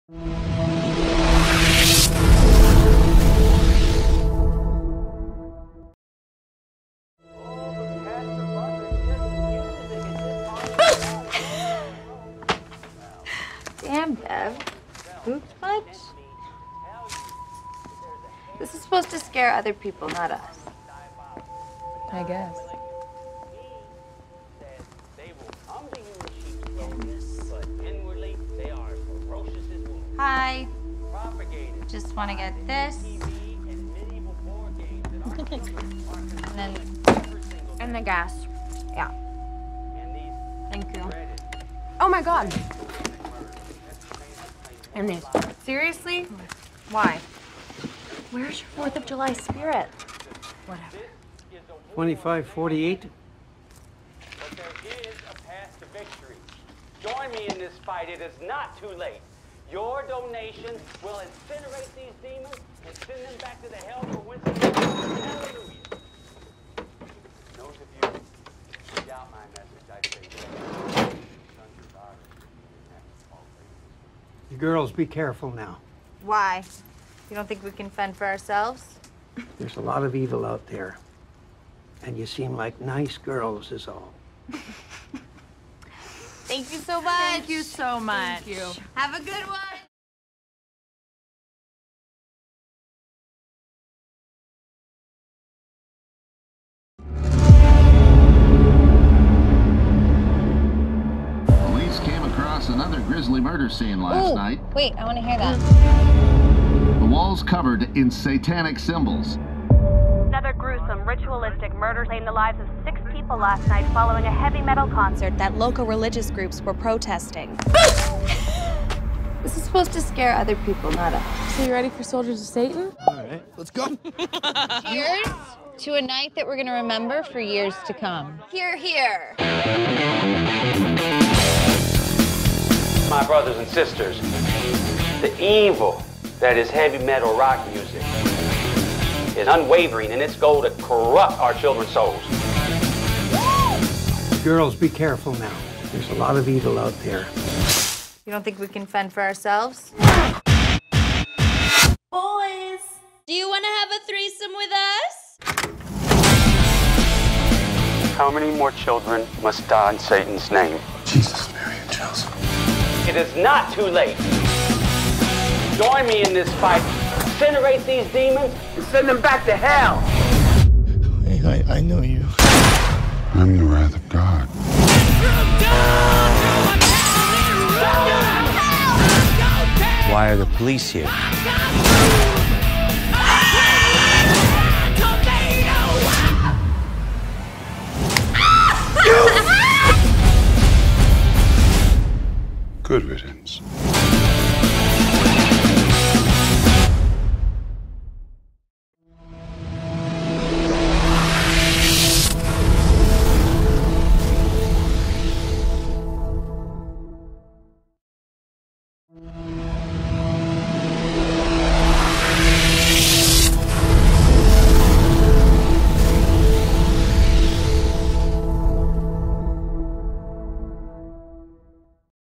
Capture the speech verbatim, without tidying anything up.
Damn, Bev. Oops, much? This is supposed to scare other people, not us. I guess. Hi. Just want to get this. And then... And the gas. Yeah. Thank you. Oh my God. And this. Seriously? Why? Where's your fourth of July spirit? Whatever. twenty-five forty-eight. But there is a path to victory. Join me in this fight. It is not too late. Your donation will incinerate these demons and send them back to the hell for whence they came. Hallelujah. Those of you who doubt my message, I say, sons or daughters, You girls, be careful now. Why? You don't think we can fend for ourselves? There's a lot of evil out there. And you seem like nice girls is all. Thank you so much. Thank you so much. Thank you. Have a good one. Police came across another grisly murder scene last Ooh, night. wait, I want to hear that. The walls covered in satanic symbols. Another gruesome, ritualistic murder claimed the lives of six people last night following a heavy metal concert that local religious groups were protesting. This is supposed to scare other people, not us. So you ready for Soldiers of Satan? All right, let's go. Cheers to a night that we're going to remember for years to come. Hear, hear. my brothers and sisters, the evil that is heavy metal rock music is unwavering in its goal to corrupt our children's souls. Girls, be careful now. There's a lot of evil out there. You don't think we can fend for ourselves? Boys, do you want to have a threesome with us? How many more children must die in Satan's name? Jesus, Mary, and Joseph. It is not too late. Join me in this fight. Incinerate these demons and send them back to hell. Hey, I, I know you. I'm the wrath of God. Why are the police here? Good riddance.